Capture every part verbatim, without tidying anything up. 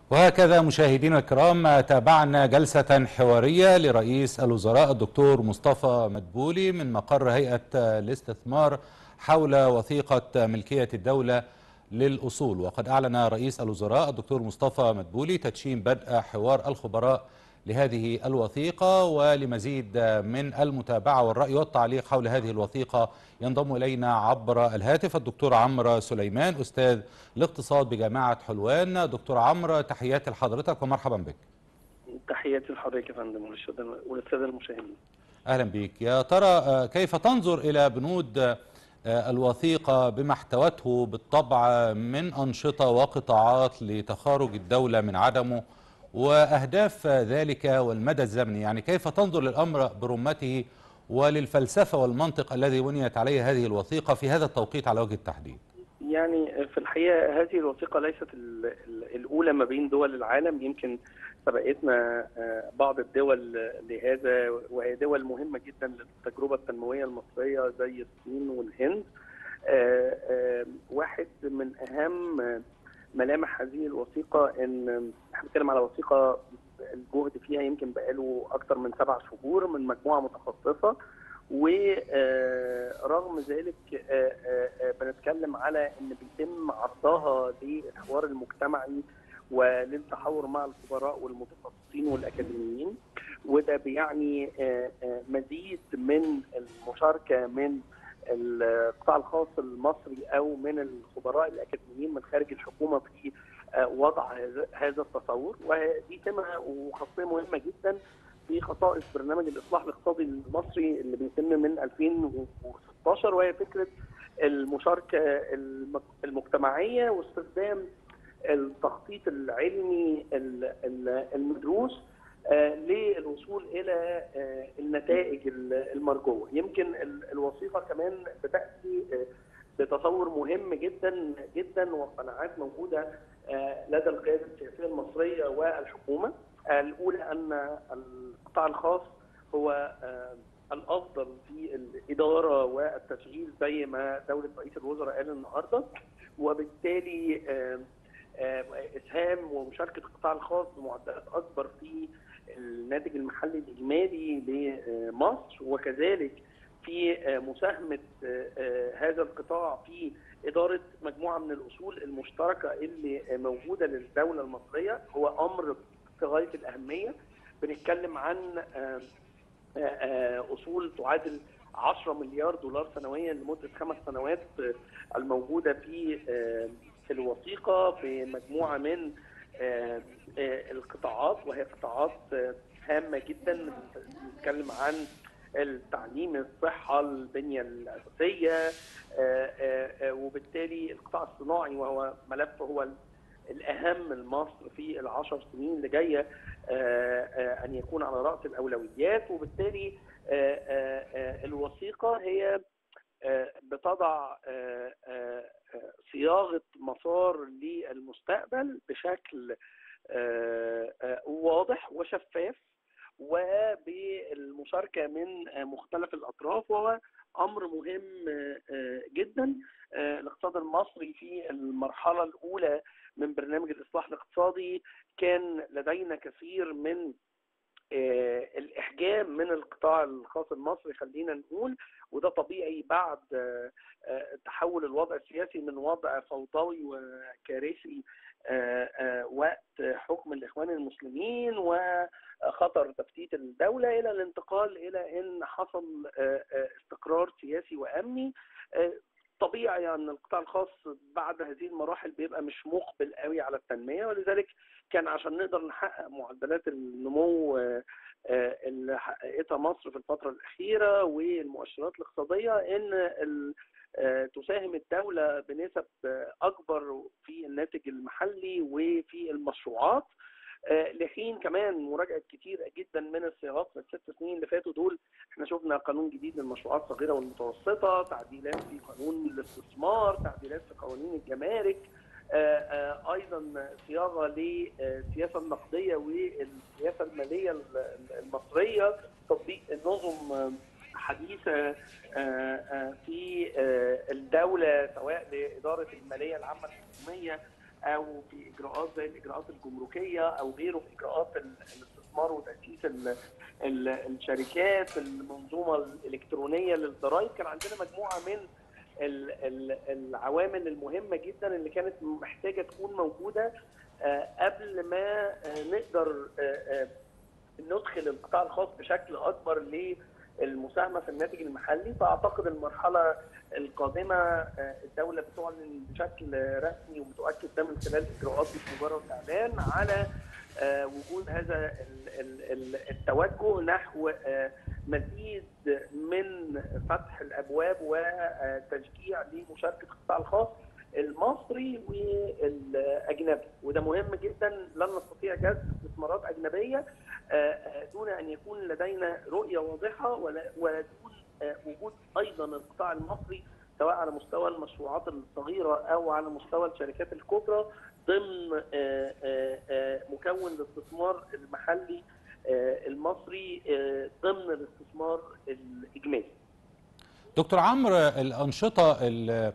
وهكذا مشاهدينا الكرام تابعنا جلسة حوارية لرئيس الوزراء الدكتور مصطفى مدبولي من مقر هيئة الاستثمار حول وثيقة ملكية الدولة للأصول. وقد أعلن رئيس الوزراء الدكتور مصطفى مدبولي تدشين بدء حوار الخبراء لهذه الوثيقة. ولمزيد من المتابعة والرأي والتعليق حول هذه الوثيقة ينضم إلينا عبر الهاتف الدكتور عمرو سليمان أستاذ الاقتصاد بجامعة حلوان. دكتور عمرو، تحياتي لحضرتك ومرحبا بك. تحياتي لحضرتك يا فندم وللسادة المشاهدين. أهلا بك. يا ترى كيف تنظر إلى بنود الوثيقة بما احتوته بالطبع من أنشطة وقطاعات لتخارج الدولة من عدمه وأهداف ذلك والمدى الزمني؟ يعني كيف تنظر للأمر برمته وللفلسفة والمنطق الذي بنيت عليه هذه الوثيقة في هذا التوقيت على وجه التحديد؟ يعني في الحقيقة هذه الوثيقة ليست الأولى ما بين دول العالم، يمكن سبقتنا بعض الدول لهذا، وهي دول مهمة جدا للتجربة التنموية المصرية زي الصين والهند. واحد من أهم ملامح هذه الوثيقة ان احنا بنتكلم على وثيقة الجهد فيها يمكن بقاله أكثر من سبع شهور من مجموعة متخصصة، ورغم ذلك بنتكلم على ان بيتم عرضها للحوار المجتمعي وللتحاور مع الخبراء والمتخصصين والاكاديميين، وده بيعني مزيد من المشاركه من القطاع الخاص المصري او من الخبراء الاكاديميين من خارج الحكومه في وضع هذا التصور. ودي سمه وخاصيه مهمه جدا في خصائص برنامج الإصلاح الاقتصادي المصري اللي بيتم من ألفين وستاشر، وهي فكرة المشاركة المجتمعية واستخدام التخطيط العلمي المدروس للوصول إلى النتائج المرجوة. يمكن الوثيقة كمان بتأتي بتصور مهم جدا جدا وقناعات موجودة لدى القيادة السياسية المصرية والحكومة. الأولى أن القطاع الخاص هو الأفضل في الإدارة والتشغيل زي ما دولة رئيس الوزراء قال النهارده، وبالتالي إسهام ومشاركة القطاع الخاص بمعدلات أكبر في الناتج المحلي الإجمالي لمصر، وكذلك في مساهمة هذا القطاع في إدارة مجموعة من الأصول المشتركة اللي موجودة للدولة المصرية هو أمر في غاية الأهمية. بنتكلم عن أصول تعادل عشرة مليار دولار سنويا لمدة خمس سنوات الموجودة في في الوثيقة في مجموعة من القطاعات، وهي قطاعات هامة جدا. بنتكلم عن التعليم، الصحة، البنية الأساسية، وبالتالي القطاع الصناعي وهو ملف هو الأهم لمصر في العشر سنين اللي جاية أن يكون على رأس الأولويات. وبالتالي الوثيقة هي بتضع صياغة مسار للمستقبل بشكل واضح وشفاف وبالمشاركة من مختلف الأطراف، وهو أمر مهم جدا. الاقتصاد المصري في المرحلة الأولى من برنامج الإصلاح الاقتصادي كان لدينا كثير من الإحجام من القطاع الخاص المصري خلينا نقول، وده طبيعي بعد تحول الوضع السياسي من وضع فوضوي وكارثي وقت حكم الإخوان المسلمين وخطر تفتيت الدولة إلى الانتقال إلى أن حصل استقرار سياسي وأمني. طبيعي أن القطاع الخاص بعد هذه المراحل بيبقى مش مقبل قوي على التنمية، ولذلك كان عشان نقدر نحقق معدلات النمو اللي حققتها مصر في الفترة الأخيرة والمؤشرات الاقتصادية إن تساهم الدولة بنسب أكبر في الناتج المحلي وفي المشروعات، لحين كمان مراجعة كتير جدا من الصياغات في الست سنين اللي فاتوا دول. احنا شفنا قانون جديد للمشروعات الصغيرة والمتوسطة، تعديلات في قانون الاستثمار، تعديلات في قوانين الجمارك، ايضا صياغة للسياسة النقدية والسياسة المالية المصرية، تطبيق نظم حديثة في الدولة سواء لإدارة المالية العامة الحكومية او في اجراءات زي الاجراءات الجمركيه او غيره في اجراءات الاستثمار وتاسيس ال ال الشركات، المنظومه الالكترونيه للضرائب. كان عندنا مجموعه من ال ال العوامل المهمه جدا اللي كانت محتاجه تكون موجوده قبل ما نقدر ندخل القطاع الخاص بشكل اكبر للمساهمه في الناتج المحلي. فاعتقد المرحله القادمه الدوله بتعلن بشكل رسمي وبتؤكد ده من خلال اجراءات مش مجرد اعلان على وجود هذا التوجه نحو مزيد من فتح الابواب وتشجيع لمشاركه القطاع الخاص المصري والاجنبي، وده مهم جدا. لن نستطيع جذب استثمارات اجنبيه دون ان يكون لدينا رؤيه واضحه ودون وجود ايضا القطاع المصري سواء على مستوى المشروعات الصغيره او على مستوى الشركات الكبرى ضمن مكون الاستثمار المحلي المصري ضمن الاستثمار الاجمالي. دكتور عمرو، الانشطه ال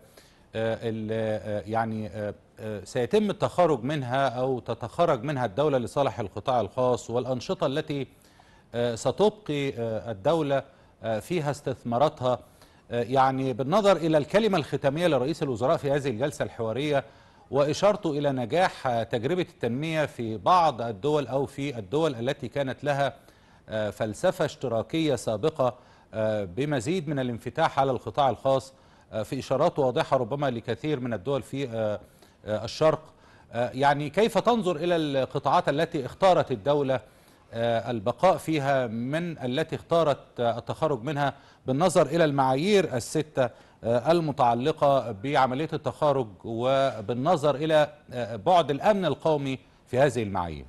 يعني سيتم التخرج منها أو تتخرج منها الدولة لصالح القطاع الخاص، والأنشطة التي ستبقي الدولة فيها استثماراتها، يعني بالنظر إلى الكلمة الختامية لرئيس الوزراء في هذه الجلسة الحوارية وإشارته إلى نجاح تجربة التنمية في بعض الدول أو في الدول التي كانت لها فلسفة اشتراكية سابقة بمزيد من الانفتاح على القطاع الخاص، في إشارات واضحة ربما لكثير من الدول في الشرق. يعني كيف تنظر إلى القطاعات التي اختارت الدولة البقاء فيها من التي اختارت التخرج منها بالنظر إلى المعايير الستة المتعلقة بعملية التخارج وبالنظر إلى بعد الأمن القومي في هذه المعايير؟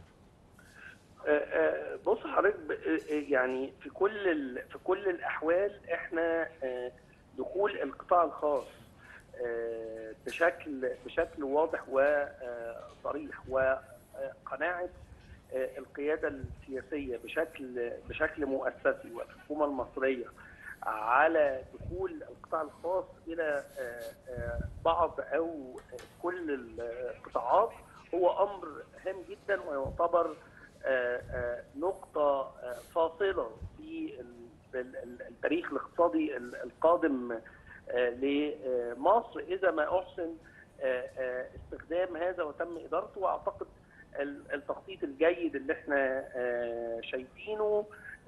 بص حضرتك، يعني في كل في كل الأحوال احنا دخول القطاع الخاص بشكل بشكل واضح وصريح وقناعة القيادة السياسية بشكل بشكل مؤسسي والحكومة المصرية على دخول القطاع الخاص إلى بعض أو كل القطاعات هو أمر هام جدا ويعتبر نقطة فاصلة في التاريخ الاقتصادي القادم لمصر إذا ما أحسن استخدام هذا وتم إدارته. وأعتقد التخطيط الجيد اللي احنا شايفينه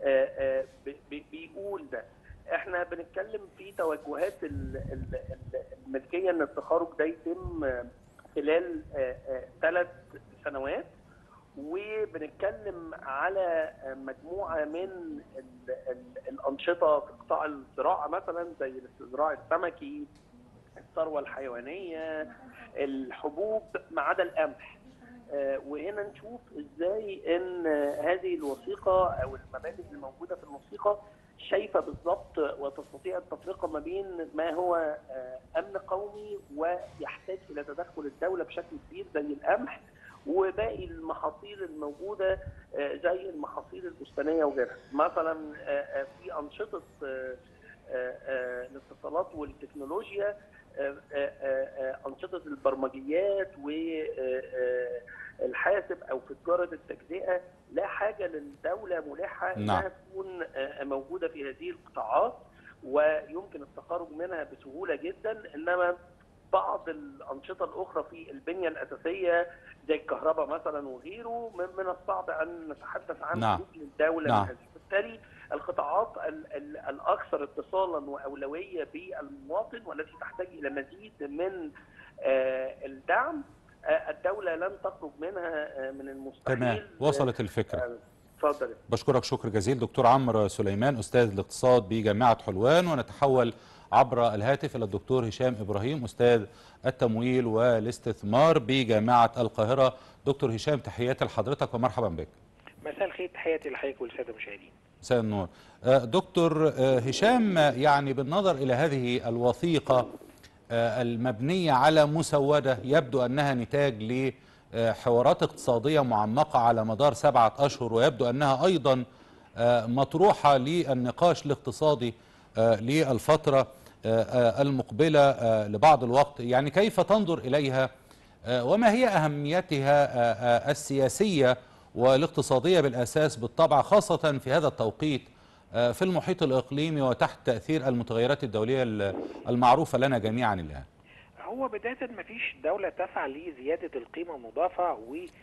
بيقول ده. احنا بنتكلم في توجهات الملكية ان التخارج ده يتم خلال ثلاث سنوات، وبنتكلم على مجموعة من الأنشطة في قطاع الزراعة مثلا زي الاستزراع السمكي، الثروة الحيوانية، الحبوب ما عدا القمح. وهنا نشوف ازاي ان هذه الوثيقة او المبادئ الموجودة في الوثيقة شايفة بالضبط وتستطيع التفرقة ما بين ما هو أمن قومي ويحتاج إلى تدخل الدولة بشكل كبير زي القمح، وباقي المحاصيل الموجودة زي المحاصيل البستانية وغيرها. مثلا في أنشطة الاتصالات والتكنولوجيا، أنشطة البرمجيات والحاسب أو في تجارة التجزئة، لا حاجة للدولة ملحة أنها تكون موجودة في هذه القطاعات ويمكن التخرج منها بسهولة جدا. إنما بعض الأنشطة الأخرى في البنية الأساسية زي الكهرباء مثلا وغيره من الصعب أن نتحدث عن خروج للدولة من هذه. بالتالي القطاعات الأكثر اتصالا وأولوية بالمواطن والتي تحتاج إلى مزيد من الدعم الدولة لن تخرج منها من المستحيل. تمام، وصلت الفكرة. اتفضل. بشكرك شكر جزيل دكتور عمرو سليمان أستاذ الاقتصاد بجامعة حلوان. ونتحول عبر الهاتف إلى الدكتور هشام إبراهيم أستاذ التمويل والاستثمار بجامعة القاهرة. دكتور هشام، تحياتي لحضرتك ومرحبا بك. مساء الخير، تحياتي لحضرتك والسادة المشاهدين. مساء النور. دكتور هشام، يعني بالنظر إلى هذه الوثيقة المبنية على مسودة يبدو أنها نتاج لحوارات اقتصادية معمقة على مدار سبعة أشهر، ويبدو أنها أيضا مطروحة للنقاش الاقتصادي للفترة المقبلة لبعض الوقت، يعني كيف تنظر إليها وما هي أهميتها السياسية والاقتصادية بالأساس بالطبع، خاصة في هذا التوقيت في المحيط الإقليمي وتحت تأثير المتغيرات الدولية المعروفة لنا جميعا الآن؟ هو بداية ما فيش دولة تسعى لزيادة القيمة المضافة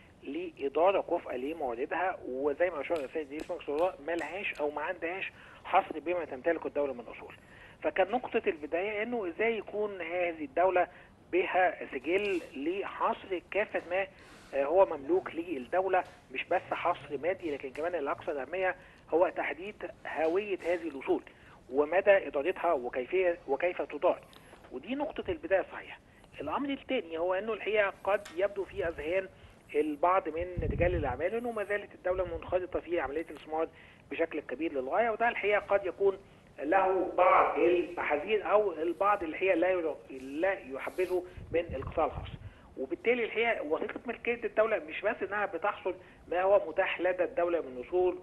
ولإدارة كفء لمواردها، وزي ما أشار السيد رئيس مجلس الوزراء ما لهاش أو ما عندهاش حصر بما تمتلكه الدولة من أصول. فكان نقطة البداية إنه إزاي يكون هذه الدولة بها سجل لحصر كافة ما هو مملوك للدولة، مش بس حصر مادي لكن كمان الأكثر أهمية هو تحديد هوية هذه الأصول ومدى إدارتها وكيفية وكيف تدار. ودي نقطة البداية صحيحة. الأمر الثاني هو أنه الحقيقة قد يبدو في أذهان البعض من رجال الأعمال أنه ما زالت الدولة منخرطة في عملية الاستثمار بشكل كبير للغاية، وده الحقيقة قد يكون له بعض المحاذير أو البعض الحقيقة لا لا يحبذه من القطاع الخاص. وبالتالي الحقيقة وثيقة ملكية الدولة مش بس أنها بتحصل ما هو متاح لدى الدولة من أصول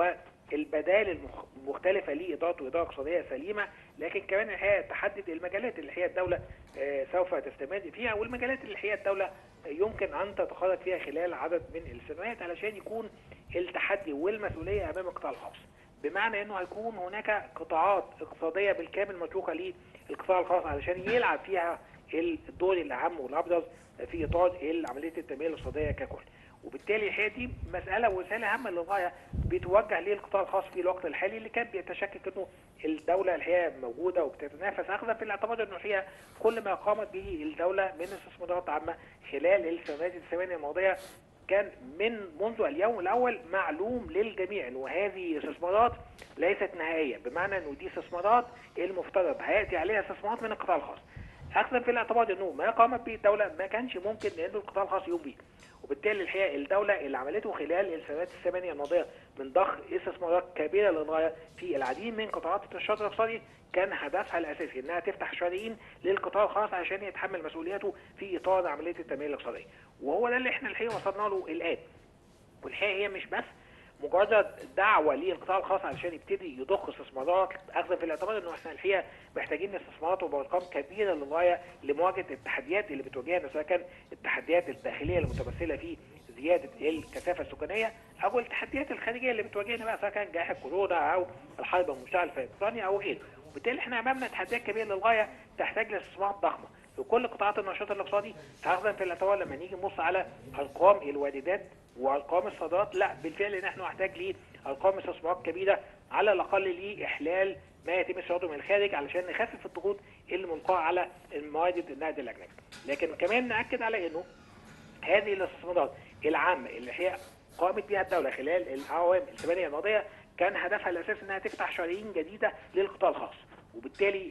والبدائل المختلفة لإدارة وإدارة اقتصادية سليمة، لكن كمان الحقيقة تحدد المجالات اللي هي الدولة سوف تستمر فيها، والمجالات اللي هي الدولة يمكن أن تتخرج فيها خلال عدد من السنوات علشان يكون التحدي والمسؤولية أمام القطاع الخاص. بمعنى أنه هيكون هناك قطاعات اقتصادية بالكامل متروكة للقطاع الخاص علشان يلعب فيها الدور الأهم والأبرز في إطار عملية التنمية الاقتصادية ككل. وبالتالي هي دي مسألة ورسالة هامة للغاية بتوجه للقطاع الخاص في الوقت الحالي اللي كان بيتشكك انه الدولة الحقيقة موجودة وبتتنافس، اخذا في الاعتبار انه هي كل ما قامت به الدولة من استثمارات عامة خلال السنوات الثمانية الماضية كان من منذ اليوم الأول معلوم للجميع انه هذه استثمارات ليست نهائية، بمعنى انه دي استثمارات المفترض هيأتي عليها استثمارات من القطاع الخاص، اخذا في الاعتبار انه ما قامت به الدولة ما كانش ممكن انه القطاع الخاص يقوم به. وبالتالي الحقيقه الدوله اللي عملته خلال السنوات الثمانيه الماضيه من ضخ استثمارات كبيره للغايه في العديد من قطاعات النشاط الاقتصادي كان هدفها الاساسي انها تفتح شرايين للقطاع الخاص عشان يتحمل مسؤولياته في اطار عمليه التنميه الاقتصاديه. وهو ده اللي احنا الحقيقه وصلنا له الان. والحقيقه هي مش بس مجرد دعوه للقطاع الخاص علشان يبتدي يضخ استثمارات، اخذا في الاعتبار انه احنا الحقيقه محتاجين استثمارات وبارقام كبيره للغايه لمواجهه التحديات اللي بتواجهنا، سواء كان التحديات الداخليه المتمثله في زياده الكثافه السكانيه او التحديات الخارجيه اللي بتواجهنا بقى، سواء كان جائحه كورونا او الحرب المشتعله في اوكرانيا او غيره. وبالتالي احنا امامنا تحديات كبيره للغايه تحتاج لاستثمارات ضخمه في كل قطاعات النشاط الاقتصادي، اخذا في الاعتبار لما نيجي نبص على ارقام الواردات وارقام الصادرات، لا بالفعل نحن نحتاج لارقام استثمارات كبيره على الاقل لاحلال ما يتم استيراده من الخارج علشان نخفف الضغوط اللي ملقاه على الموارد النقد الاجنبي. لكن كمان ناكد على انه هذه الاستثمارات العامه اللي هي قامت بها الدوله خلال الاعوام الثمانيه الماضيه كان هدفها الاساسي انها تفتح شرايين جديده للقطاع الخاص، وبالتالي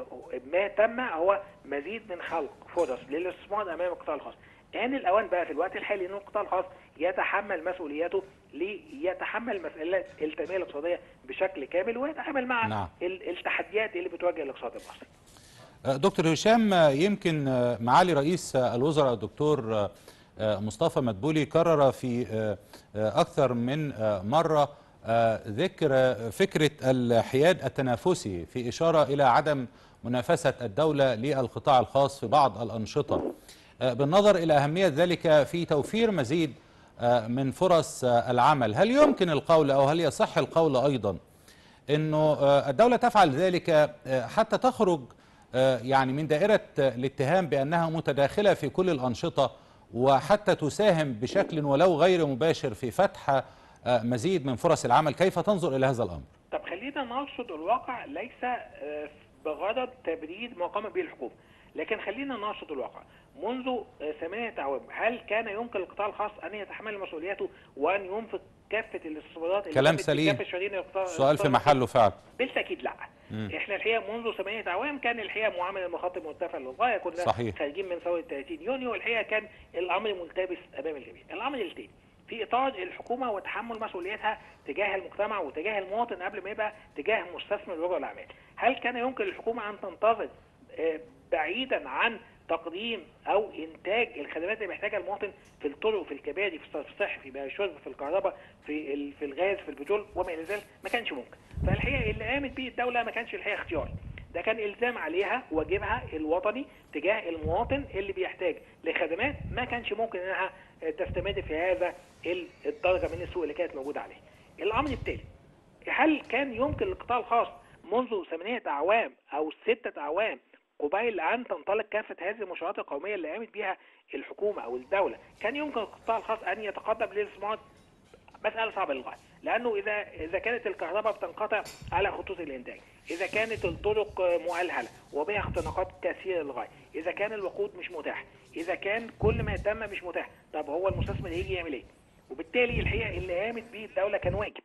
ما تم هو مزيد من خلق فرص للاستثمار امام القطاع الخاص. آن الأوان بقى في الوقت الحالي أن القطاع الخاص يتحمل مسؤولياته ليتحمل مسألة التنمية الاقتصادية بشكل كامل ويتعامل مع نعم. التحديات اللي بتواجه الاقتصاد المصري. دكتور هشام، يمكن معالي رئيس الوزراء الدكتور مصطفى مدبولي كرر في أكثر من مرة ذكر فكرة الحياد التنافسي في إشارة إلى عدم منافسة الدولة للقطاع الخاص في بعض الأنشطة، بالنظر إلى أهمية ذلك في توفير مزيد من فرص العمل. هل يمكن القول أو هل يصح القول أيضا أنه الدولة تفعل ذلك حتى تخرج يعني من دائرة الاتهام بأنها متداخلة في كل الأنشطة وحتى تساهم بشكل ولو غير مباشر في فتح مزيد من فرص العمل؟ كيف تنظر إلى هذا الأمر؟ طب خلينا نرصد الواقع ليس بغرض تبريد ما قام به الحكومة، لكن خلينا نرصد الواقع. منذ ثمانية أعوام هل كان يمكن للقطاع الخاص أن يتحمل مسؤولياته وأن ينفق كافة الاستثمارات اللي كلام سليم، سؤال في محله فعلا؟ بالتأكيد لا. مم. احنا الحقيقة منذ ثمانية أعوام كان الحقيقة معامل المخاطب مرتفع للغاية، كنا صحيح. خارجين من ثورة ثلاثين يونيو، والحقيقة كان الأمر ملتبس أمام الجميع. الأمر الثاني في إطار الحكومة وتحمل مسؤوليتها تجاه المجتمع وتجاه المواطن قبل ما يبقى تجاه مستثمر ورجل الأعمال. هل كان يمكن للحكومة أن تنتظر بعيدا عن تقديم او انتاج الخدمات اللي محتاجها المواطن في الطرق، في الكباري، في الصرف الصحي، في الشرب، في الكهرباء، في في الغاز، في البترول وما الى ذلك؟ ما كانش ممكن. فالحقيقه اللي قامت به الدوله ما كانش الحقيقه اختيار، ده كان الزام عليها واجبها الوطني تجاه المواطن اللي بيحتاج لخدمات ما كانش ممكن انها تستمد في هذا الدرجه من السوق اللي كانت موجوده عليه. الامر التالي، هل كان يمكن للقطاع الخاص منذ ثمانية اعوام او ستة اعوام قبيل ان تنطلق كافه هذه المشروعات القوميه اللي قامت بها الحكومه او الدوله، كان يمكن للقطاع الخاص ان يتقدم للاستثمار؟ مسألة صعبة للغاية، لأنه إذا إذا كانت الكهرباء بتنقطع على خطوط الإنتاج، إذا كانت الطرق مؤلهلة وبها اختناقات كثيرة للغاية، إذا كان الوقود مش متاح، إذا كان كل ما يتم مش متاح، طب هو المستثمر هيجي يعمل إيه؟ وبالتالي الحقيقة اللي قامت به الدولة كان واجب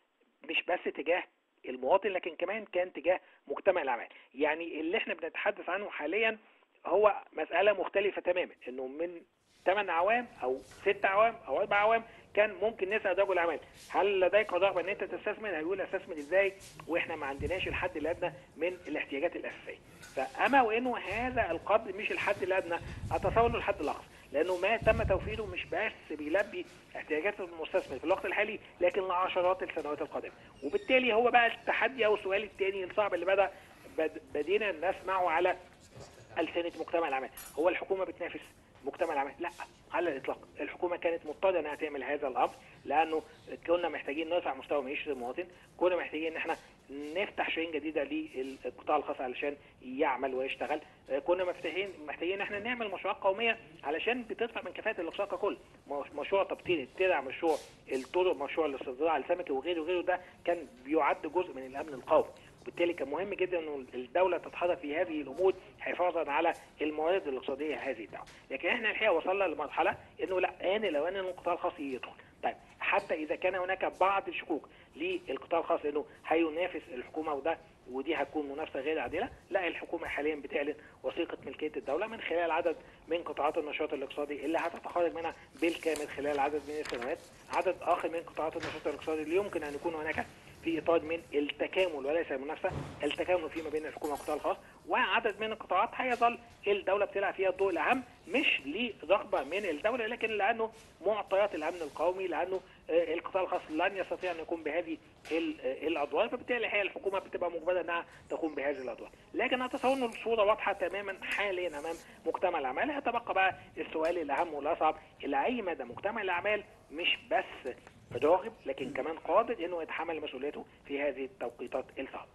مش بس تجاه المواطن لكن كمان كان تجاه مجتمع الأعمال. يعني اللي احنا بنتحدث عنه حاليا هو مسألة مختلفة تماما، إنه من ثمان أعوام أو ست أعوام أو أربع أعوام كان ممكن نسأل رجل اعمال هل لديك رغبه ان انت تستثمر؟ هيقول استثمر ازاي واحنا ما عندناش الحد الادنى من الاحتياجات الاساسيه. فاما وانه هذا القدر مش الحد الادنى، اتصور له الحد الاقصى، لانه ما تم توفيره مش بس بيلبي احتياجات المستثمر في الوقت الحالي لكن لعشرات السنوات القادمه. وبالتالي هو بقى التحدي او السؤال الثاني الصعب اللي بدا بدينا نسمعه على ألسنة مجتمع الاعمال، هو الحكومه بتنافس مجتمع العمل؟ لا على الاطلاق، الحكومه كانت مضطره انها تعمل هذا الامر لانه كنا محتاجين نرفع مستوى معيشه المواطن، كنا محتاجين ان احنا نفتح شريان جديده للقطاع الخاص علشان يعمل ويشتغل، كنا محتاجين محتاجين ان احنا نعمل مشروعات قوميه علشان بترفع من كفاءه الاقتصاد ككل، مشروع تبطين الترع، مشروع الطرق، مشروع الاستزراع السمكي وغيره وغيره، ده كان بيعد جزء من الامن القومي. وبالتالي كان مهم جدا انه الدوله تتحرك في هذه الامور حفاظا على الموارد الاقتصاديه هذه الدوله، لكن احنا الحقيقه وصلنا لمرحله انه لا، ان لو ان القطاع الخاص يدخل. طيب حتى اذا كان هناك بعض الشكوك للقطاع الخاص انه هينافس الحكومه وده ودي هتكون منافسه غير عادله، لا، الحكومه حاليا بتعلن وثيقه ملكيه الدوله من خلال عدد من قطاعات النشاط الاقتصادي اللي هتتخرج منها بالكامل خلال عدد من السنوات، عدد اخر من قطاعات النشاط الاقتصادي اللي يمكن ان يكون هناك في اطار من التكامل وليس المنافسه، التكامل فيما بين الحكومه والقطاع الخاص، وعدد من القطاعات هيظل الدوله بتلعب فيها الضوء الاهم مش لرغبه من الدوله لكن لانه معطيات الامن القومي، لانه القطاع الخاص لن يستطيع ان يقوم بهذه الادوار، فبالتالي هي الحكومه بتبقى مجبره انها تقوم بهذه الادوار. لكن اتصور ان الصوره واضحه تماما حاليا امام مجتمع الاعمال. يتبقى بقى السؤال الاهم والاصعب، الى اي مدى مجتمع الاعمال مش بس راغب لكن كمان قادر انه يتحمل مسؤوليته في هذه التوقيتات الصعبه.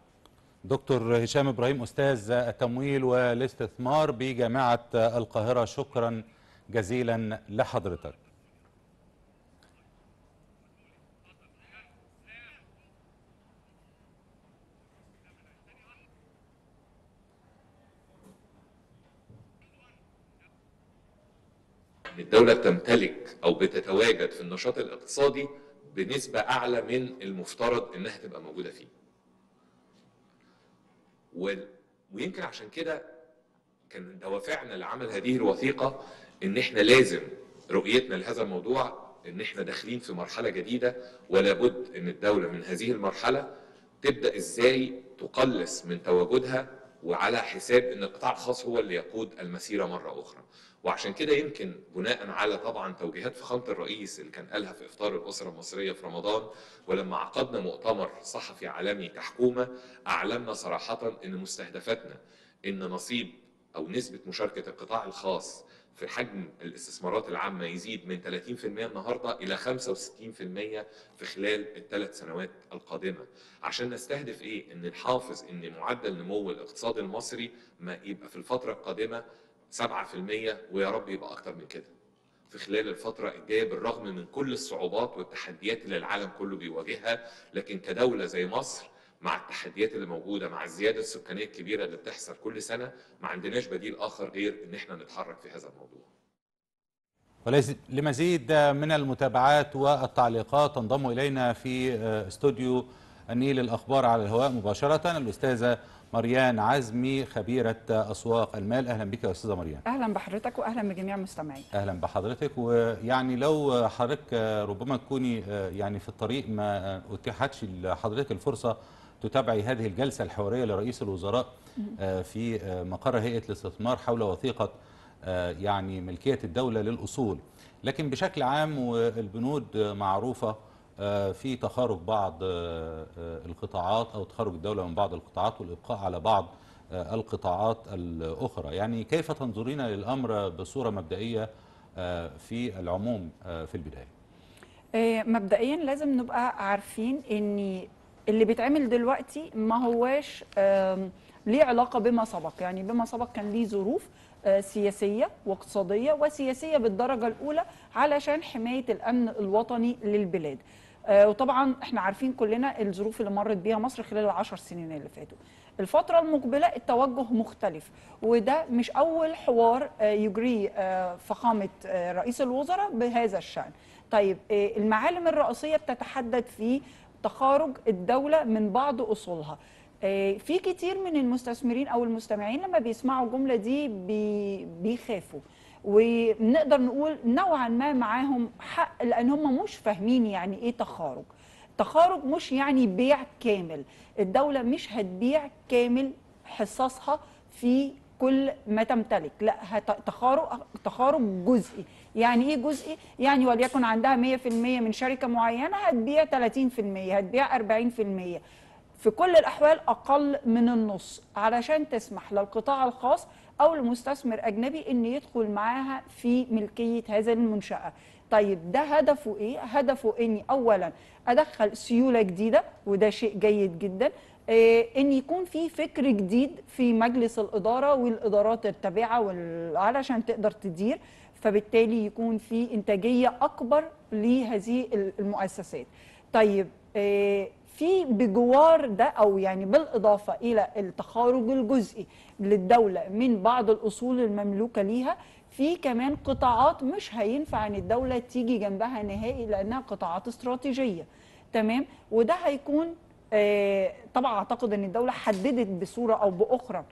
دكتور هشام ابراهيم، استاذ التمويل والاستثمار بجامعه القاهره، شكرا جزيلا لحضرتك. الدولة بتمتلك أو بتتواجد في النشاط الاقتصادي بنسبة أعلى من المفترض إنها تبقى موجودة فيه. ويمكن عشان كده كان دوافعنا لعمل هذه الوثيقة إن إحنا لازم رؤيتنا لهذا الموضوع إن إحنا داخلين في مرحلة جديدة، ولا بد إن الدولة من هذه المرحلة تبدأ إزاي تقلص من تواجدها وعلى حساب ان القطاع الخاص هو اللي يقود المسيره مره اخرى. وعشان كده يمكن بناء على طبعا توجيهات فخامه الرئيس اللي كان قالها في افطار الاسره المصريه في رمضان، ولما عقدنا مؤتمر صحفي عالمي كحكومه اعلنا صراحه ان مستهدفاتنا ان نصيب او نسبه مشاركه القطاع الخاص في حجم الاستثمارات العامه يزيد من ثلاثين بالمئة النهارده الى خمسة وستين بالمئة في خلال الثلاث سنوات القادمه، عشان نستهدف ايه؟ ان نحافظ ان معدل نمو الاقتصاد المصري ما يبقى في الفتره القادمه سبعة بالمئة، ويا رب يبقى اكتر من كده في خلال الفتره الجايه، بالرغم من كل الصعوبات والتحديات اللي العالم كله بيواجهها. لكن كدوله زي مصر مع التحديات اللي موجوده، مع الزياده السكانيه الكبيره اللي بتحصل كل سنه، ما عندناش بديل اخر غير ان احنا نتحرك في هذا الموضوع. ولمزيد من المتابعات والتعليقات تنضم الينا في استوديو النيل الاخبار على الهواء مباشره الاستاذه مريان عزمي، خبيره اسواق المال. اهلا بك يا استاذه مريان. اهلا بحضرتك واهلا بجميع المستمعين. اهلا بحضرتك. ويعني لو حضرتك ربما تكوني يعني في الطريق ما اتيحتش لحضرتك الفرصه تتابعي هذه الجلسه الحواريه لرئيس الوزراء في مقر هيئه الاستثمار حول وثيقه يعني ملكيه الدوله للاصول، لكن بشكل عام والبنود معروفه في تخارج بعض القطاعات او تخارج الدوله من بعض القطاعات والابقاء على بعض القطاعات الأخرى. يعني كيف تنظرين للأمر بصورة مبدئية في العموم في البداية؟ مبدئيا لازم نبقى عارفين ان اللي بيتعمل دلوقتي ما هواش ليه علاقة بما سبق. يعني بما سبق كان ليه ظروف سياسية واقتصادية وسياسية بالدرجة الأولى علشان حماية الأمن الوطني للبلاد. وطبعا احنا عارفين كلنا الظروف اللي مرت بيها مصر خلال العشر سنين اللي فاتوا. الفترة المقبلة التوجه مختلف، وده مش أول حوار يجري فخامة رئيس الوزراء بهذا الشأن. طيب المعالم الرئيسية بتتحدد في تخارج الدولة من بعض أصولها. في كتير من المستثمرين أو المستمعين لما بيسمعوا الجملة دي بيخافوا، ونقدر نقول نوعا ما معاهم حق، لأن هم مش فاهمين يعني إيه تخارج. تخارج مش يعني بيع كامل، الدولة مش هتبيع كامل حصصها في كل ما تمتلك، لا تخارج تخارج جزئي. يعني ايه جزئي؟ يعني وليكن عندها مية في المية من شركة معينة هتبيع ثلاثين في المية، هتبيع أربعين في المية، في كل الأحوال أقل من النص، علشان تسمح للقطاع الخاص أو المستثمر أجنبي إن يدخل معاها في ملكية هذه المنشأة. طيب ده هدفه إيه؟ هدفه إني أولا أدخل سيولة جديدة، وده شيء جيد جدا، إن يكون في فكر جديد في مجلس الإدارة والإدارات التابعة علشان تقدر تدير، فبالتالي يكون في إنتاجية أكبر لهذه المؤسسات. طيب في بجوار ده، أو يعني بالإضافة إلى التخارج الجزئي للدولة من بعض الأصول المملوكة ليها، في كمان قطاعات مش هينفع ان الدولة تيجي جنبها نهائي لأنها قطاعات استراتيجية. تمام؟ وده هيكون آه طبعا أعتقد ان الدولة حددت بصورة أو بأخرى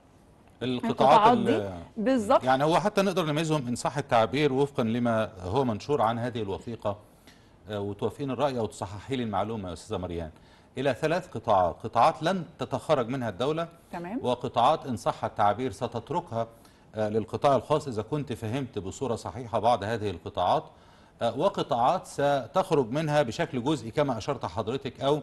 القطاعات دي بالظبط. يعني هو حتى نقدر نميزهم إن صح التعبير وفقا لما هو منشور عن هذه الوثيقة، آه وتوافقين الرأي أو تصححي لي المعلومة يا أستاذة مريان، إلى ثلاث قطاعات: قطاعات لن تتخرج منها الدولة، تمام، وقطاعات إن صح التعبير ستتركها للقطاع الخاص إذا كنت فهمت بصورة صحيحة بعض هذه القطاعات، وقطاعات ستخرج منها بشكل جزئي كما أشرت حضرتك، أو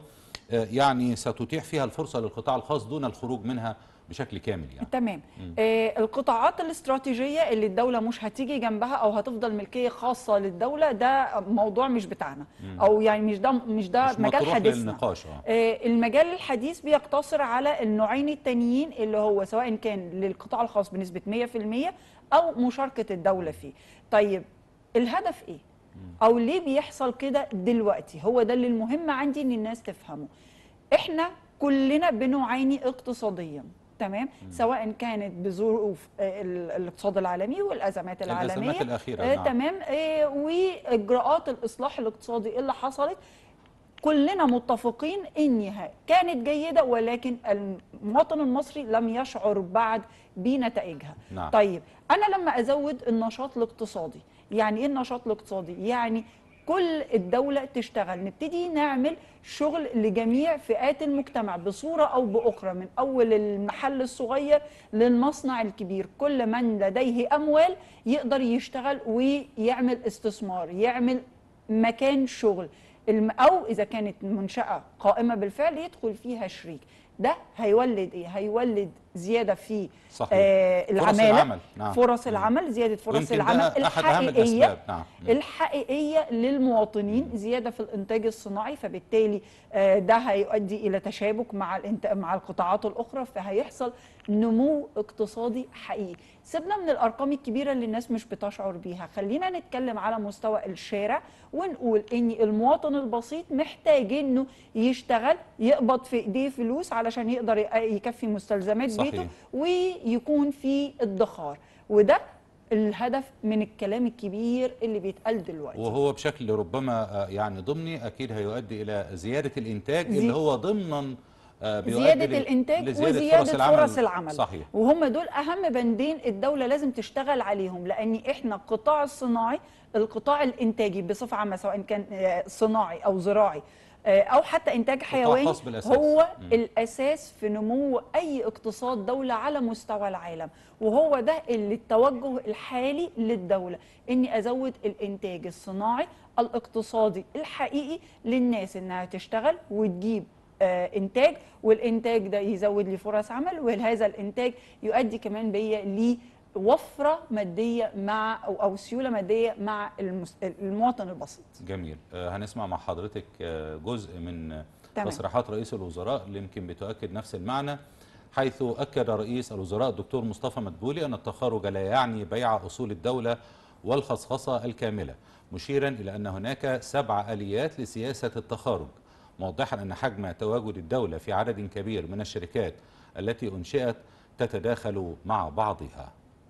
يعني ستتيح فيها الفرصة للقطاع الخاص دون الخروج منها بشكل كامل. يعني تمام. آه القطاعات الاستراتيجية اللي الدولة مش هتيجي جنبها أو هتفضل ملكية خاصة للدولة، ده موضوع مش بتاعنا، مم. أو يعني مش ده مش ده مش مجال حديثنا. آه. آه المجال الحديث بيقتصر على النوعين التانيين، اللي هو سواء كان للقطاع الخاص بنسبة مية في المية أو مشاركة الدولة فيه. طيب الهدف إيه؟ أو ليه بيحصل كده دلوقتي؟ هو ده اللي المهم عندي إن الناس تفهمه. إحنا كلنا بنعاني اقتصاديا، تمام، مم. سواء كانت بظروف الاقتصاد العالمي والازمات العالميه الازمات الاخيره، آه نعم. تمام، آه واجراءات الاصلاح الاقتصادي اللي حصلت، كلنا متفقين انها كانت جيده، ولكن المواطن المصري لم يشعر بعد بنتائجها. نعم. طيب انا لما ازود النشاط الاقتصادي، يعني ايه النشاط الاقتصادي؟ يعني كل الدولة تشتغل، نبتدي نعمل شغل لجميع فئات المجتمع بصورة أو بأخرى، من أول المحل الصغير للمصنع الكبير. كل من لديه أموال يقدر يشتغل ويعمل استثمار، يعمل مكان شغل، أو إذا كانت منشأة قائمة بالفعل يدخل فيها شريك. ده هيولد إيه؟ هيولد زيادة في آه العمالة، فرص العمل. نعم. فرص العمل، زيادة فرص العمل الحقيقية، نعم. الحقيقية للمواطنين، زيادة في الإنتاج الصناعي، فبالتالي آه ده هيؤدي إلى تشابك مع مع القطاعات الأخرى، فهيحصل نمو اقتصادي حقيقي. سيبنا من الأرقام الكبيرة اللي الناس مش بتشعر بيها، خلينا نتكلم على مستوى الشارع ونقول إن المواطن البسيط محتاج إنه يشتغل، يقبض في إيديه فلوس علشان يقدر يكفي مستلزمات صحيح. بيته، ويكون في ادخار. وده الهدف من الكلام الكبير اللي بيتقال دلوقتي، وهو بشكل ربما يعني ضمني أكيد هيؤدي إلى زيادة الإنتاج، زي... اللي هو ضمنا زيادة الإنتاج وزيادة فرص العمل, فرص العمل. صحيح. وهم دول أهم بندين الدولة لازم تشتغل عليهم، لأن إحنا القطاع الصناعي، القطاع الإنتاجي بصفة عامة، سواء كان صناعي أو زراعي أو حتى إنتاج حيواني، هو م. الأساس في نمو أي اقتصاد دولة على مستوى العالم. وهو ده اللي التوجه الحالي للدولة، إني أزود الإنتاج الصناعي الاقتصادي الحقيقي للناس، إنها تشتغل وتجيب آه انتاج، والانتاج ده يزود لي فرص عمل، وهذا الانتاج يؤدي كمان بيا لوفره ماديه مع او او سيوله ماديه مع المس... المواطن البسيط. جميل. آه هنسمع مع حضرتك آه جزء من تمام. تصريحات رئيس الوزراء اللي يمكن بتؤكد نفس المعنى، حيث أكد رئيس الوزراء الدكتور مصطفى مدبولي أن التخارج لا يعني بيع أصول الدولة والخصخصة الكاملة، مشيرا إلى أن هناك سبع آليات لسياسة التخارج، موضحا أن حجم تواجد الدولة في عدد كبير من الشركات التي أنشئت تتداخل مع بعضها.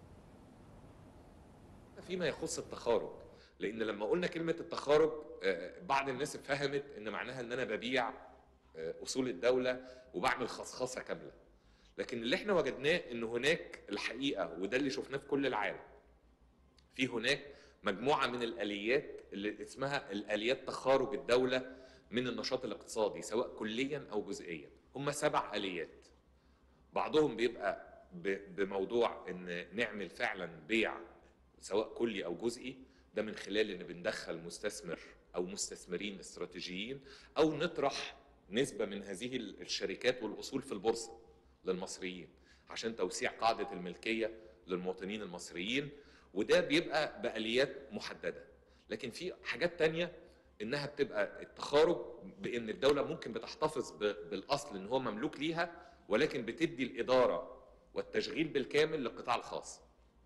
فيما يخص التخارج، لأن لما قلنا كلمة التخارج بعض الناس فهمت أن معناها أن أنا ببيع أصول الدولة وبعمل خصخصة كاملة، لكن اللي احنا وجدناه ان هناك الحقيقه، وده اللي شفناه في كل العالم، في هناك مجموعه من الاليات اللي اسمها الاليات تخارج الدوله من النشاط الاقتصادي سواء كليا او جزئيا. هم سبع اليات، بعضهم بيبقى بموضوع ان نعمل فعلا بيع سواء كلي او جزئي، ده من خلال ان بندخل مستثمر او مستثمرين استراتيجيين او نطرح نسبه من هذه الشركات والاصول في البورصه للمصريين عشان توسيع قاعدة الملكية للمواطنين المصريين، وده بيبقى بآليات محددة. لكن في حاجات تانية انها بتبقى التخارج بان الدولة ممكن بتحتفظ بالاصل ان هو مملوك ليها، ولكن بتدي الادارة والتشغيل بالكامل للقطاع الخاص.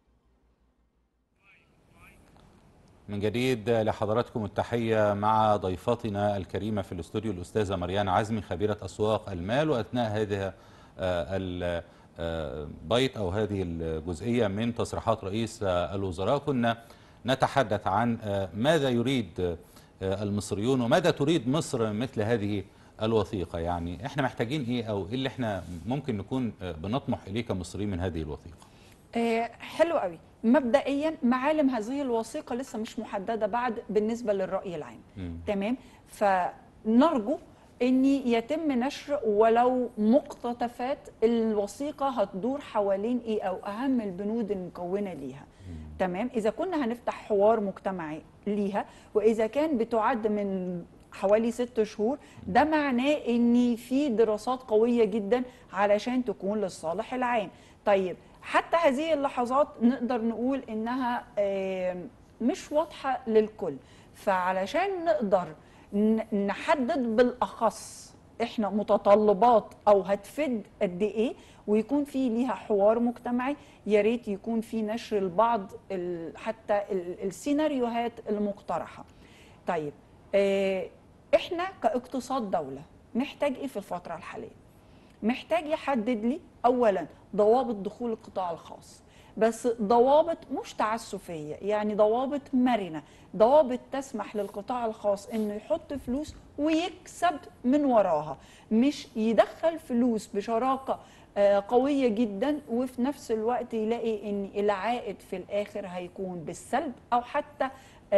من جديد لحضراتكم التحية مع ضيفتنا الكريمة في الاستوديو الأستاذة مريان عزمي، خبيرة أسواق المال. وأثناء هذه البيت أو هذه الجزئية من تصريحات رئيس الوزراء كنا نتحدث عن ماذا يريد المصريون وماذا تريد مصر مثل هذه الوثيقة. يعني احنا محتاجين ايه او ايه اللي احنا ممكن نكون بنطمح اليه كمصريين من هذه الوثيقة؟ آه حلو قوي. مبدئيا معالم هذه الوثيقة لسه مش محددة بعد بالنسبة للرأي العام. م. تمام. فنرجو ان يتم نشر ولو مقتطفات الوثيقة هتدور حوالين ايه او اهم البنود المكونة ليها. م. تمام. اذا كنا هنفتح حوار مجتمعي ليها، واذا كان بتعد من حوالي ست شهور، ده معناه ان في دراسات قوية جدا علشان تكون للصالح العام. طيب حتى هذه اللحظات نقدر نقول انها مش واضحة للكل، فعلشان نقدر نحدد بالاخص احنا متطلبات او هتفيد قد ايه ويكون في ليها حوار مجتمعي، يا ريت يكون في نشر لبعض حتى السيناريوهات المقترحة. طيب احنا كاقتصاد دولة محتاج ايه في الفترة الحالية؟ محتاج يحدد لي اولا ضوابط دخول القطاع الخاص، بس ضوابط مش تعسفيه، يعني ضوابط مرنه، ضوابط تسمح للقطاع الخاص انه يحط فلوس ويكسب من وراها، مش يدخل فلوس بشراكه قويه جدا وفي نفس الوقت يلاقي ان العائد في الاخر هيكون بالسلب او حتى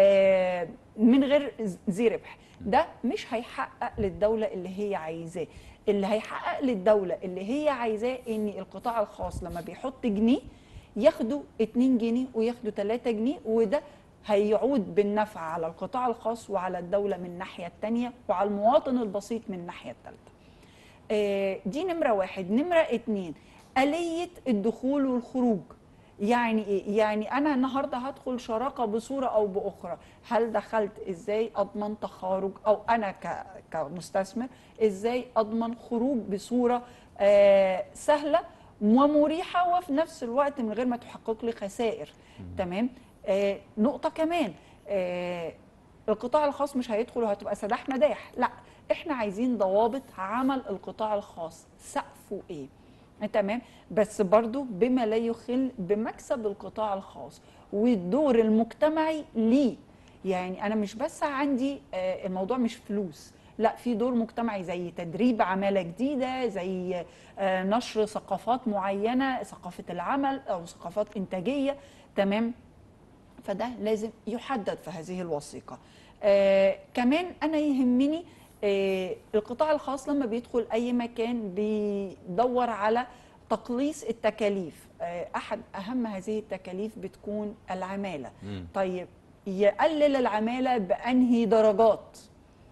من غير ذي ربح. ده مش هيحقق للدوله اللي هي عايزاه. اللي هيحقق للدولة اللي هي عايزاه ان القطاع الخاص لما بيحط جنيه ياخدوا اتنين جنيه وياخدوا تلاتة جنيه، وده هيعود بالنفع على القطاع الخاص وعلى الدولة من الناحية التانية وعلى المواطن البسيط من الناحية التالتة. آه دي نمرة واحد. نمرة اتنين، آلية الدخول والخروج. يعني ايه؟ يعني انا النهارده هدخل شراكه بصوره او باخرى، هل دخلت ازاي اضمن تخارج، او انا كمستثمر ازاي اضمن خروج بصوره آه سهله ومريحه وفي نفس الوقت من غير ما تحقق لي خسائر. تمام. آه نقطه كمان، آه القطاع الخاص مش هيدخل وهتبقى سداح مداح، لا، احنا عايزين ضوابط عمل القطاع الخاص، سقفه ايه. تمام. بس برضو بما لا يخل بمكسب القطاع الخاص والدور المجتمعي ليه. يعني انا مش بس عندي الموضوع مش فلوس، لا، في دور مجتمعي زي تدريب عمالة جديدة، زي نشر ثقافات معينة، ثقافة العمل او ثقافات انتاجية. تمام. فده لازم يحدد في هذه الوثيقة. آه كمان انا يهمني آه القطاع الخاص لما بيدخل اي مكان بيدور على تقليص التكاليف. آه احد اهم هذه التكاليف بتكون العمالة. م. طيب يقلل العمالة بانهي درجات؟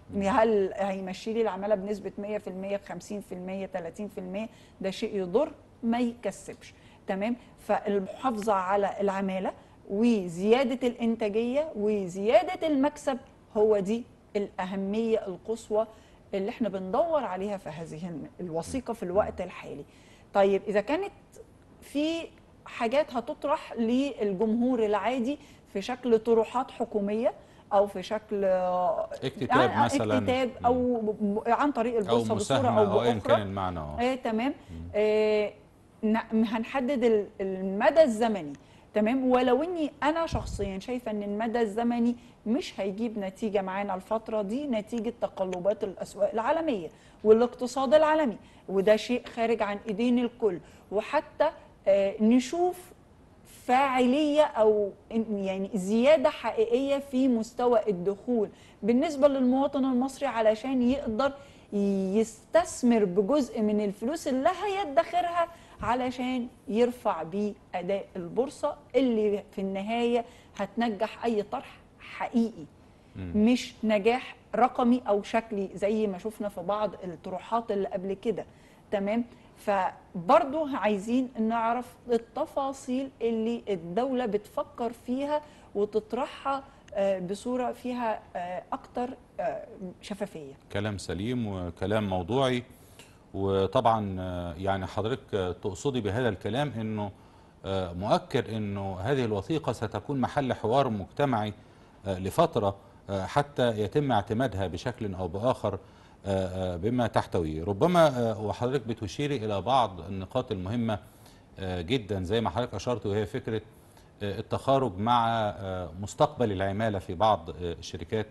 هل هيمشي لي العماله بنسبه مية في المية خمسين في المية ثلاثين في المية؟ ده شيء يضر ما يكسبش. تمام. فالمحافظه على العماله وزياده الانتاجيه وزياده المكسب هو دي الاهميه القصوى اللي احنا بندور عليها في هذه الوثيقه في الوقت الحالي. طيب اذا كانت في حاجات هتطرح للجمهور العادي في شكل طروحات حكوميه او في شكل اكتتاب يعني مثلا، اكتتاب او عن طريق البورصه بصوره او باخرى، او ان كان المعنى اه آه تمام. آه هنحدد المدى الزمني. تمام. ولو اني انا شخصيا شايفه ان المدى الزمني مش هيجيب نتيجه معانا الفتره دي نتيجه تقلبات الاسواق العالميه والاقتصاد العالمي، وده شيء خارج عن ايدين الكل. وحتى آه نشوف فاعليه او يعني زياده حقيقيه في مستوى الدخول بالنسبه للمواطن المصري علشان يقدر يستثمر بجزء من الفلوس اللي هيدخرها علشان يرفع بيه اداء البورصه اللي في النهايه هتنجح اي طرح حقيقي، مش نجاح رقمي او شكلي زي ما شفنا في بعض الطروحات اللي قبل كده. تمام. فبرضه عايزين نعرف التفاصيل اللي الدولة بتفكر فيها وتطرحها بصورة فيها أكتر شفافية. كلام سليم وكلام موضوعي. وطبعا يعني حضرتك تقصدي بهذا الكلام أنه مؤكد أنه هذه الوثيقة ستكون محل حوار مجتمعي لفترة حتى يتم اعتمادها بشكل أو بآخر بما تحتويه. ربما وحضرتك بتشيري إلى بعض النقاط المهمة جدا زي ما حضرتك أشرت، وهي فكرة التخارج مع مستقبل العمالة في بعض الشركات.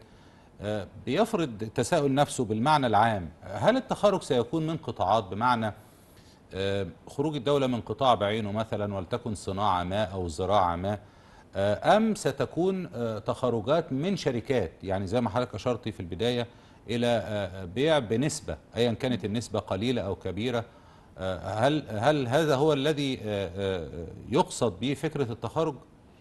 بيفرض التساؤل نفسه بالمعنى العام، هل التخارج سيكون من قطاعات بمعنى خروج الدولة من قطاع بعينه مثلا ولتكن صناعة ما أو زراعة ما، أم ستكون تخارجات من شركات يعني زي ما حضرتك أشرتي في البداية إلى بيع بنسبة أيا كانت النسبة قليلة أو كبيرة؟ هل هل هذا هو الذي يقصد به فكرة التخارج؟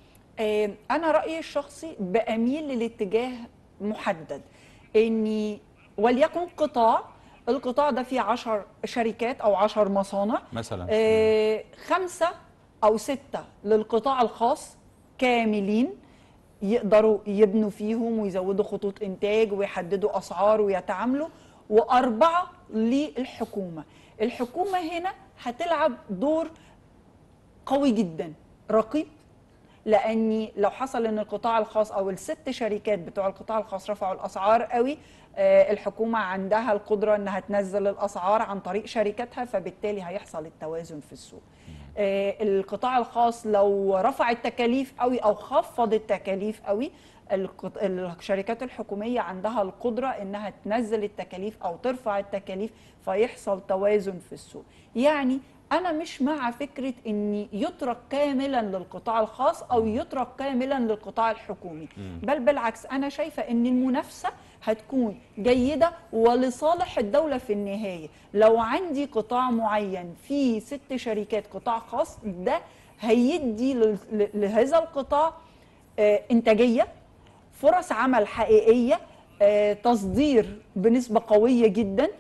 أنا رأيي الشخصي بأميل للاتجاه محدد، إني وليكن قطاع القطاع ده فيه عشر شركات أو عشر مصانع مثلا، خمسة أو ستة للقطاع الخاص كاملين يقدروا يبنوا فيهم ويزودوا خطوط إنتاج ويحددوا أسعار ويتعاملوا، وأربعة للحكومة. الحكومة هنا هتلعب دور قوي جدا رقيب، لأني لو حصل إن القطاع الخاص أو الست شركات بتوع القطاع الخاص رفعوا الأسعار قوي، آه الحكومة عندها القدرة إنها تنزل الأسعار عن طريق شركاتها، فبالتالي هيحصل التوازن في السوق. آه القطاع الخاص لو رفع التكاليف قوي أو خفض التكاليف قوي، الشركات الحكومية عندها القدرة إنها تنزل التكاليف أو ترفع التكاليف، فيحصل توازن في السوق. يعني أنا مش مع فكرة إن يترك كاملا للقطاع الخاص أو يترك كاملا للقطاع الحكومي، بل بالعكس أنا شايفة إن المنافسة هتكون جيدة ولصالح الدولة في النهاية. لو عندي قطاع معين فيه ست شركات قطاع خاص، ده هيدي لهذا القطاع إنتاجية، فرص عمل حقيقية، تصدير بنسبة قوية جدا،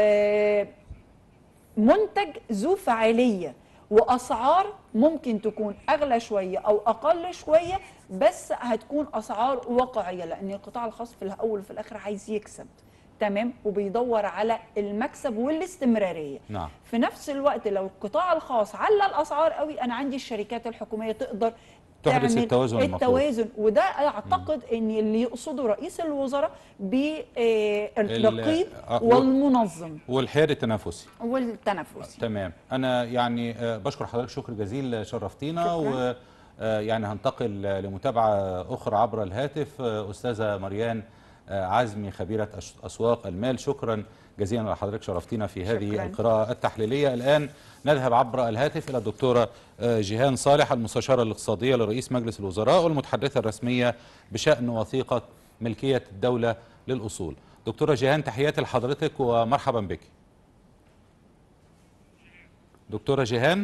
منتج ذو فاعلية، وأسعار ممكن تكون أغلى شوية أو أقل شوية، بس هتكون أسعار واقعية، لأن القطاع الخاص في الأول وفي الآخر عايز يكسب. تمام. وبيدور على المكسب والاستمرارية. نعم. في نفس الوقت لو القطاع الخاص على الأسعار قوي، أنا عندي الشركات الحكومية تقدر تحدث التوازن التوازن وده اعتقد ان اللي يقصده رئيس الوزراء بالرقيب والمنظم والحياد التنافسي والتنافسي. تمام. انا يعني بشكر حضرتك شكر جزيل، شرفتينا. ويعني هنتقل لمتابعه اخرى عبر الهاتف. استاذه مريان عزمي خبيره اسواق المال، شكرا جزيلا لحضرتك، شرفتينا في هذه شكرا. القراءة التحليلية. الآن نذهب عبر الهاتف إلى الدكتورة جيهان صالح، المستشارة الاقتصادية لرئيس مجلس الوزراء والمتحدثة الرسمية بشأن وثيقة ملكية الدولة للأصول. دكتورة جيهان، تحياتي لحضرتك ومرحبا بك. دكتورة جيهان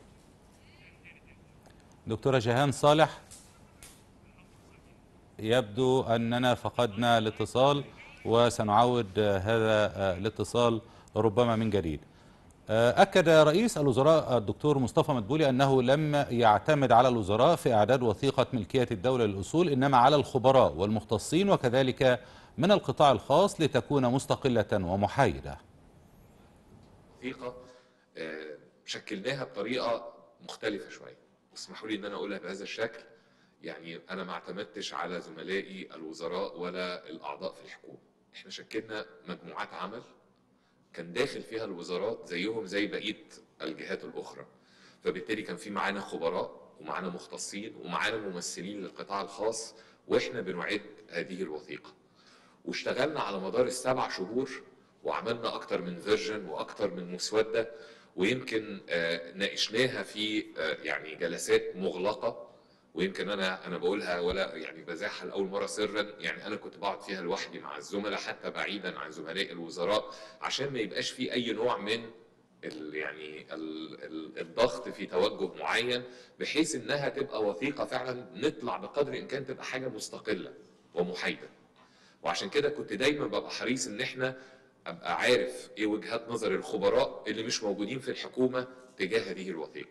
دكتورة جيهان صالح، يبدو أننا فقدنا الاتصال، وسنعود هذا الاتصال ربما من جديد. أكد رئيس الوزراء الدكتور مصطفى مدبولي أنه لم يعتمد على الوزراء في إعداد وثيقة ملكية الدولة للأصول، إنما على الخبراء والمختصين وكذلك من القطاع الخاص لتكون مستقلة ومحايدة. وثيقة شكلناها بطريقة مختلفة شوية، اسمحوا لي ان انا اقولها بهذا الشكل. يعني انا ما اعتمدتش على زملائي الوزراء ولا الاعضاء في الحكومة، احنا شكلنا مجموعات عمل كان داخل فيها الوزارات زيهم زي بقية الجهات الاخرى، فبالتالي كان في معانا خبراء ومعانا مختصين ومعانا ممثلين للقطاع الخاص واحنا بنعد هذه الوثيقة. واشتغلنا على مدار السبع شهور وعملنا اكتر من فيرجن واكتر من مسودة، ويمكن ناقشناها في يعني جلسات مغلقة، ويمكن انا انا بقولها ولا يعني بزاحها لاول مره سرا، يعني انا كنت بقعد فيها لوحدي مع الزملاء حتى بعيدا عن زملاء الوزراء عشان ما يبقاش في اي نوع من ال يعني ال ال الضغط في توجه معين، بحيث انها تبقى وثيقه فعلا نطلع بقدر الامكان تبقى حاجه مستقله ومحايده. وعشان كده كنت دايما ببقى حريص ان احنا ابقى عارف ايه وجهات نظر الخبراء اللي مش موجودين في الحكومه تجاه هذه الوثيقه.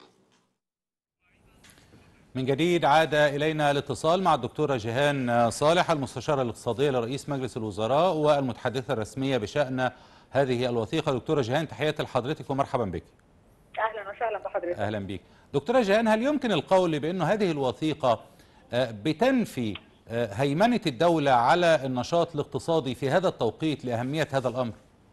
من جديد عاد إلينا الاتصال مع الدكتورة جيهان صالح المستشارة الاقتصادية لرئيس مجلس الوزراء والمتحدثة الرسمية بشأن هذه الوثيقة. دكتورة جيهان، تحياتي لحضرتك ومرحبا بك. أهلا وسهلا بحضرتك. أهلا بك. دكتورة جيهان، هل يمكن القول بأن هذه الوثيقة بتنفي هيمنة الدولة على النشاط الاقتصادي في هذا التوقيت لأهمية هذا الأمر؟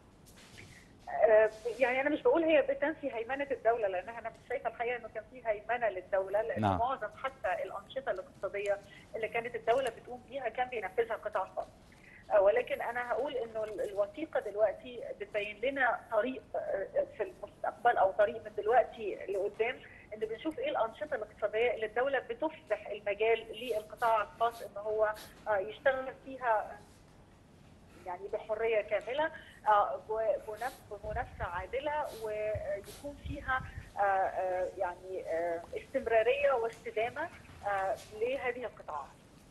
يعني أنا مش بقول هي بتنفي هيمنة الدولة، لأنها أنا مش شايفة الحقيقة إنه كان في هيمنة للدولة، لأن نعم. معظم حتى الأنشطة الاقتصادية اللي كانت الدولة بتقوم بيها كان بينفذها القطاع الخاص. ولكن أنا هقول إنه الوثيقة دلوقتي بتبين لنا طريق في المستقبل أو طريق من دلوقتي لقدام، إن بنشوف إيه الأنشطة الاقتصادية اللي الدولة بتفتح المجال للقطاع الخاص إن هو يشتغل فيها يعني بحرية كاملة بمنافسة عادلة، ويكون فيها يعني استمرارية واستدامة لهذه القطاعات.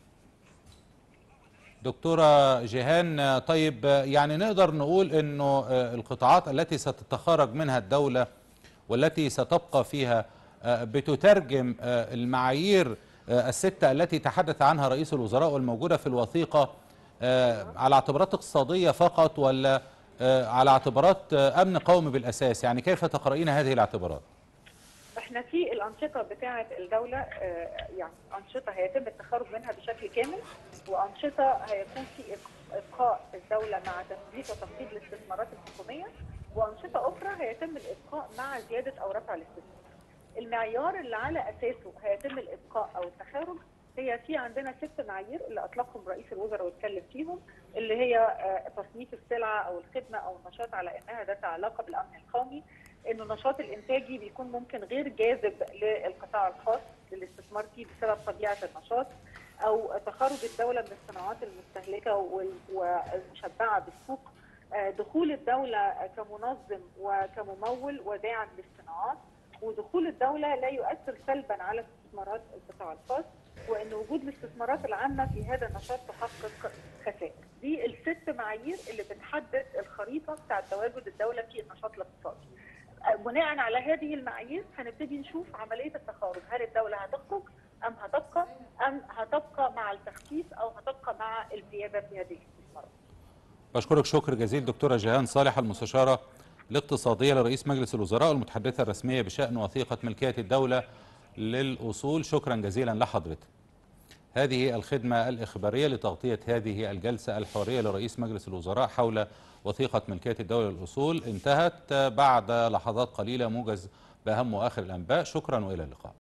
دكتورة جيهان، طيب يعني نقدر نقول انه القطاعات التي ستتخرج منها الدولة والتي ستبقى فيها بتترجم المعايير الستة التي تحدث عنها رئيس الوزراء والموجودة في الوثيقة على اعتبارات اقتصادية فقط، ولا على اعتبارات أمن قومي بالأساس؟ يعني كيف تقرأين هذه الاعتبارات؟ احنا في الأنشطة بتاعة الدولة يعني أنشطة هيتم التخرج منها بشكل كامل، وأنشطة هيكون في إبقاء الدولة مع تثبيت وتنفيذ الاستثمارات الحكومية، وأنشطة أخرى هيتم الإبقاء مع زيادة أو رفع الاستثمار. المعيار اللي على أساسه هيتم الإبقاء أو التخارج هي في عندنا ست معايير اللي أطلقهم رئيس الوزراء واتكلم فيهم، اللي هي تصنيف السلعة أو الخدمة أو النشاط على إنها ذات علاقة بالأمن القومي، إنه النشاط الإنتاجي بيكون ممكن غير جاذب للقطاع الخاص للاستثمار فيه بسبب طبيعة النشاط، أو تخرج الدولة من الصناعات المستهلكة والمشبعة بالسوق، دخول الدولة كمنظم وكممول وداعم للصناعات، ودخول الدولة لا يؤثر سلبا على استثمارات القطاع الخاص، وان وجود الاستثمارات العامه في هذا النشاط تحقق كفاءه. دي الست معايير اللي بتحدد الخريطه بتاع تواجد الدوله في النشاط الاقتصادي. بناء على هذه المعايير هنبتدي نشوف عمليه التخارج، هل الدوله هتخرج ام هتبقى ام هتبقى مع التخفيف او هتبقى مع الزياده في هذه الاستثمارات. بشكرك شكر جزيل دكتوره جيهان صالح المستشاره الاقتصاديه لرئيس مجلس الوزراء والمتحدثه الرسميه بشان وثيقه ملكيه الدوله للأصول. شكرا جزيلا لحضرتك. هذه الخدمة الإخبارية لتغطية هذه الجلسة الحوارية لرئيس مجلس الوزراء حول وثيقة ملكية الدولة للأصول انتهت بعد لحظات قليلة. موجز بأهم وآخر الأنباء. شكرا وإلى اللقاء.